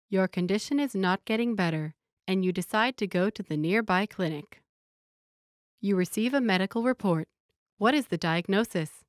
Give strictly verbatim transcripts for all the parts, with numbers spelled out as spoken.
Your condition is not getting better, and you decide to go to the nearby clinic. You receive a medical report. What is the diagnosis?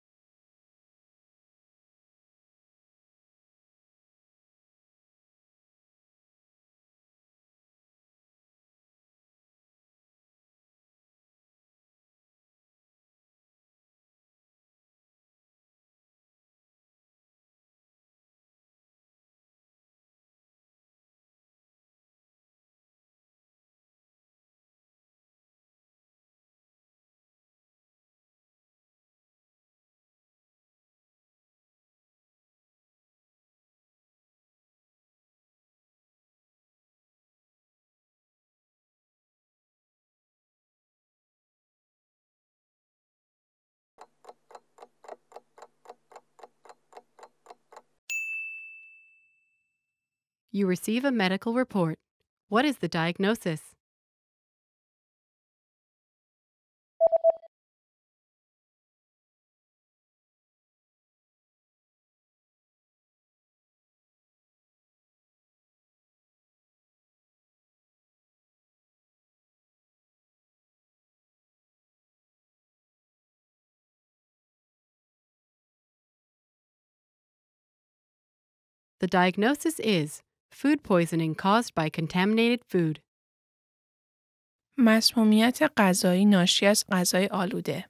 You receive a medical report. What is the diagnosis? The diagnosis is food poisoning caused by contaminated food. مسمومیت غذایی ناشی از غذای آلوده.